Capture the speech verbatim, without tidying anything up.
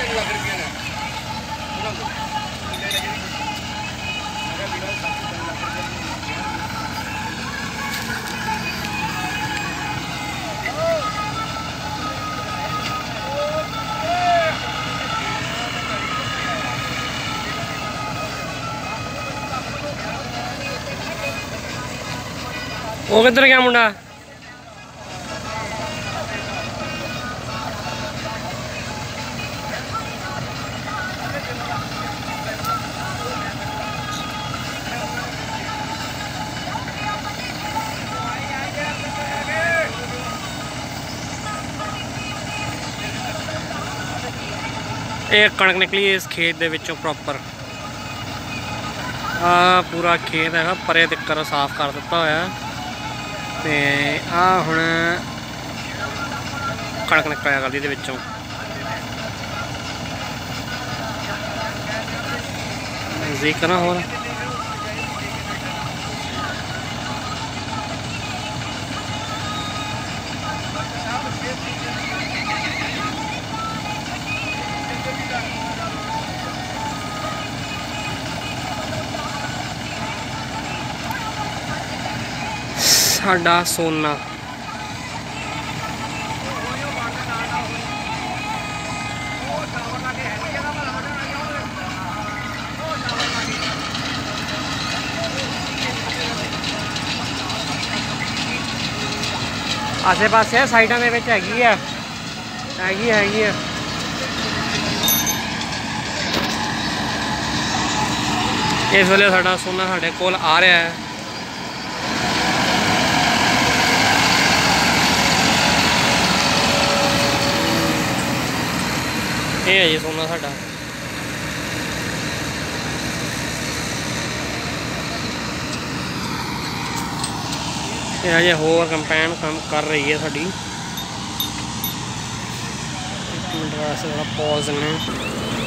वो किधर गया मुंडा? एक कणक निकली इस खेत दे विचों प्रॉपर आ पूरा खेत है परे तक साफ कर दिता होया ते आ हुण कणक निकलिया करदी दे विचों नज़दीक ना होर साडा सोना आसे पासे साइडा दे विच हैगी आ हैगी हैगी आ इस वेले साडा सोना साडे कोल आ रहा है। ये है जी सोना साडा ये अजे होर कंपेन काम कर रही है साडी। एक मिनट वास्ते थोड़ा पॉज ने